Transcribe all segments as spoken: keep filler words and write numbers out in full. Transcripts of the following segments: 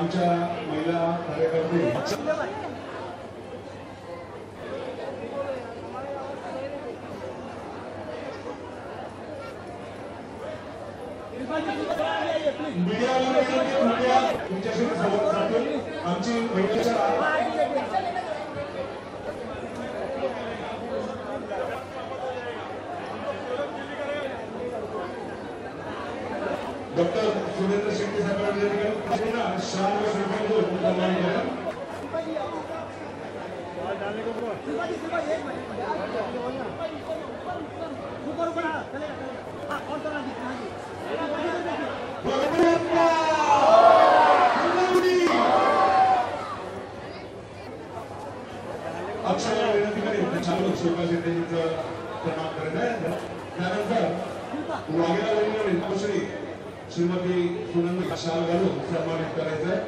आमच्या महिला कार्यकर्ते मीडियाला तुमच्याशी संवाद साधून आमची महिलेच्या डॉक्टर सुरेंद्र शेट्टी साहेबांना शाल व श्रीफळ देऊन सन्मान करा. अक्षय विनंती करेन चालू शिल्पा शेट्टींचा सन्मान करत आहे. त्यानंतर वाघेला श्री श्रीमती सुनंद शाल घालून सन्मानित करायचं आहे.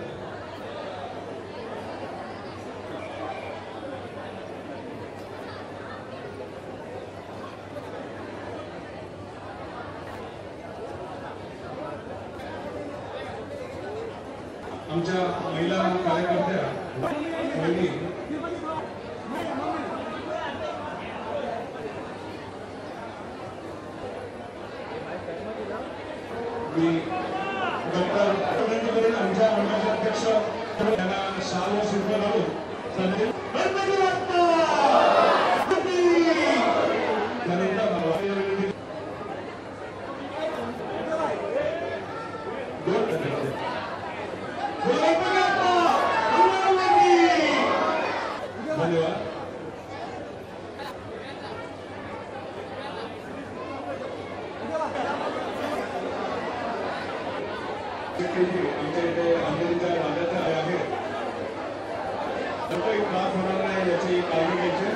आमच्या महिला कार्यकर्त्या बहिणी डॉक्टर विनंती करेन आमच्या मंडळाचे अध्यक्ष त्यांना शाल व श्रीफळ घालून त्यानंतर धन्यवाद. आमच्या इथे अंधेरीच्या भागात आहे काही त्रास होणार नाही याची काळजी घ्यायची.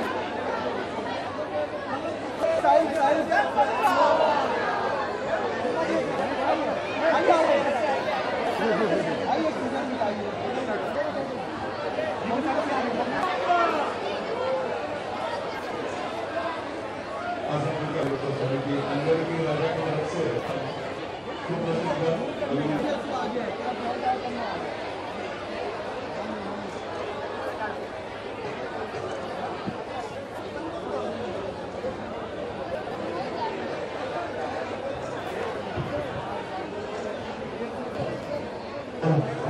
अंधेरी राजा की तरफ से खूप प्रसिद्ध Oh.